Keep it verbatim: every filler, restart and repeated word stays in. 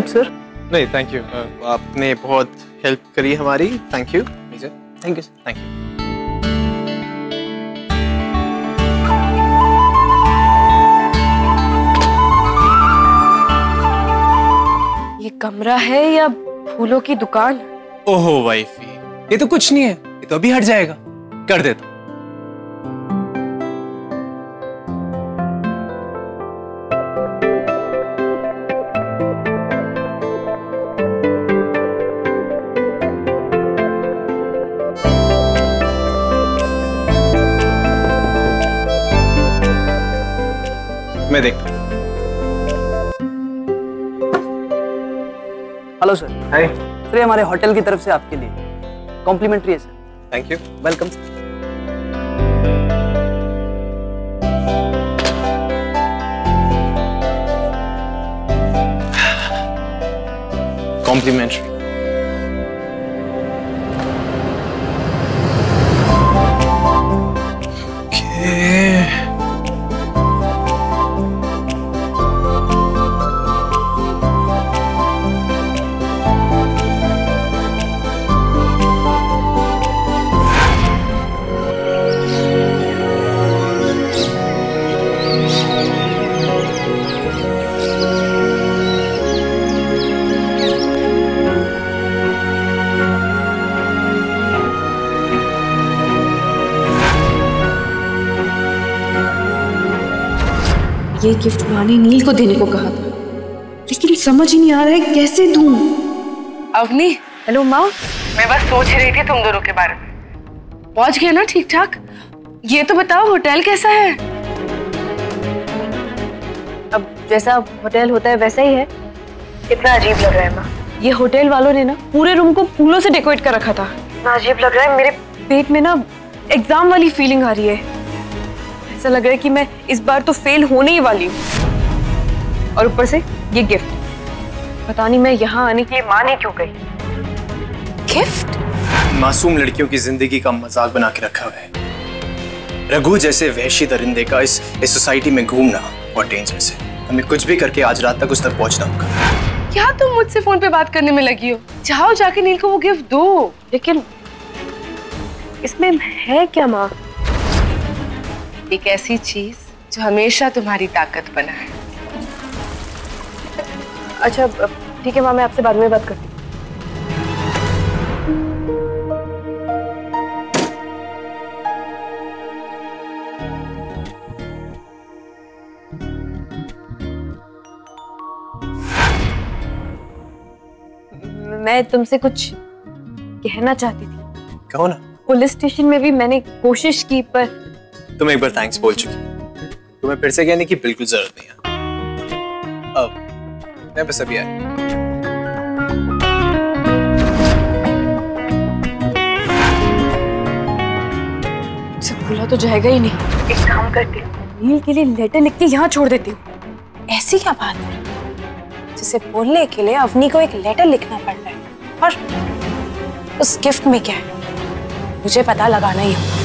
Help sir? नहीं thank you, आपने बहुत हेल्प करी हमारी, thank you major. Thank you sir. Thank you. ये कमरा है या फूलों की दुकान? ओहो वाइफी, ये तो कुछ नहीं है, ये तो अभी हट जाएगा, कर देता। मैं देखता हूँ। Hello sir. हाय। सर, ये हमारे होटल की तरफ से आपके लिए कॉम्प्लीमेंट्री है sir. Thank you. Welcome sir. Complimentary. ये गिफ्ट माँ ने नील को देने को कहा था, लेकिन समझ ही नहीं आ रहा है कैसे दूं। अवनी। हेलो माँ। मैं बस सोच रही थी तुम दोनों के बारे में। पहुंच गए ना ठीक ठाक? ये तो बताओ होटल कैसा है? अब जैसा होटल होता है वैसा ही है। कितना अजीब लग रहा है माँ। ये होटल वालों ने ना पूरे रूम को फूलों से डेकोरेट कर रखा था। इतना अजीब लग रहा है, मेरे पेट में ना एग्जाम वाली फीलिंग आ रही है। ऐसा लग रहा है कि मैं इस बार तो फेल होने ही वाली हूँ। और ऊपर से ये गिफ्ट, पता नहीं मैं यहाँ आने के लिए मान ही क्यों गई। गिफ्ट? मासूम लड़कियों की जिंदगी का मजाक बना के रखा हुआ है। रघु जैसे वहशी दरिंदे का इस इस सोसाइटी में घूमना बहुत डेंजरस है। हमें कुछ भी करके आज रात तक उस तक पहुंचना होगा। क्या तुम मुझसे फोन पे बात करने में लगी हो? जाओ जाके नील को वो गिफ्ट दो। लेकिन इसमें है क्या माँ? एक ऐसी चीज जो हमेशा तुम्हारी ताकत बना है। अच्छा ठीक है माँ, मैं आपसे बाद में बात करती हूँ। मैं तुमसे कुछ कहना चाहती थी। कहो ना। पुलिस स्टेशन में भी मैंने कोशिश की, पर तुम एक बार थैंक्स बोल चुकी, तुम्हें फिर से कहने की बिल्कुल जरूरत नहीं है। अब मैं बस अभी आया। सब भूला तो जाएगा ही नहीं। एक काम करती हूँ, नील के लिए लेटर लिख के यहाँ छोड़ देती हूँ। ऐसी क्या बात है जिसे बोलने के लिए अवनी को एक लेटर लिखना पड़ रहा है? और उस गिफ्ट में क्या है मुझे पता लगाना ही होगा।